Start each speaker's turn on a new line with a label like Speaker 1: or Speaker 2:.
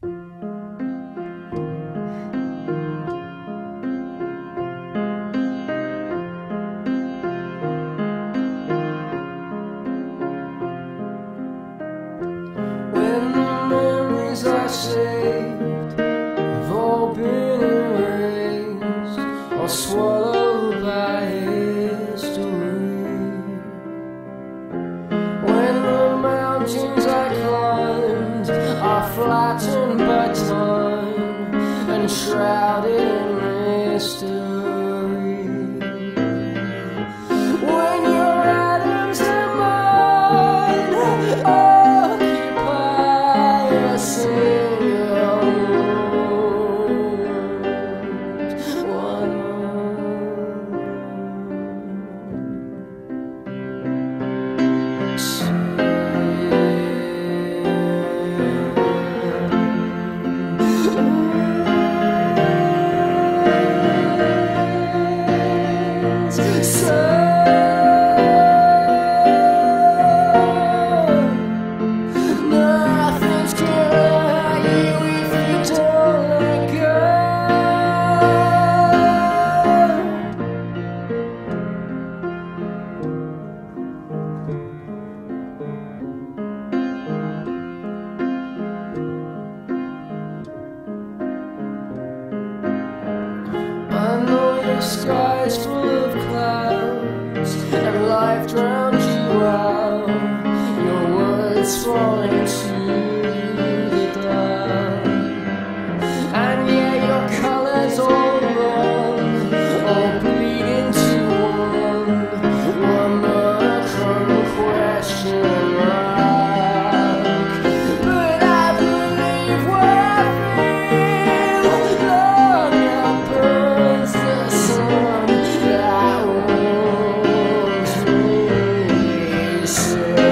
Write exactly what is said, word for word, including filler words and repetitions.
Speaker 1: I saved have all been erased or swallowed by history. When the mountains I climbed are flattened by time and shrouded in mystery. When your atoms and mine occupy a single mold, one the sky's full of clouds and life drowns you out. Your words fall into the cloud, and yet your colors all run, all bleed into one, one monochrome question mark. But I believe what I feel, long outburns the sun that warms me. Say